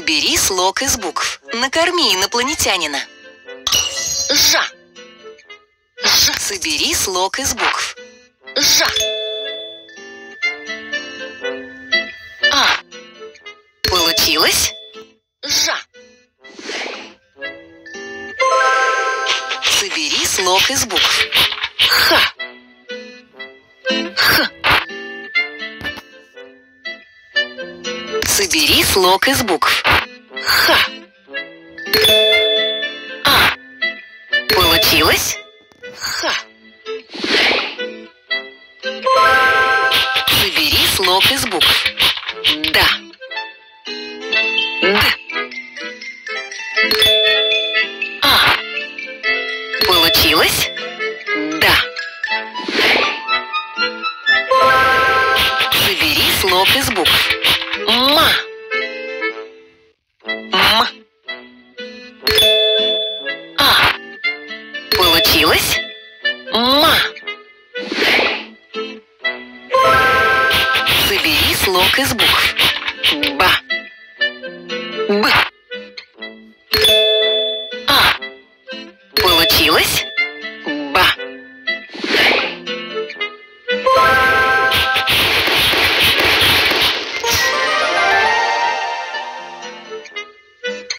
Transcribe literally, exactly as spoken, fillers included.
Собери слог из букв. Накорми инопланетянина. Жа. Ж. Собери слог из букв. Жа. А. Получилось? Жа. Собери слог из букв. Ха. Х. Собери слог из букв. Ха. А. Получилось? Ха. Собери слог из букв. Да. Д. А. Получилось? Да. Собери слог из букв. Ма. М. А. Получилось? Ма. Собери слог из букв.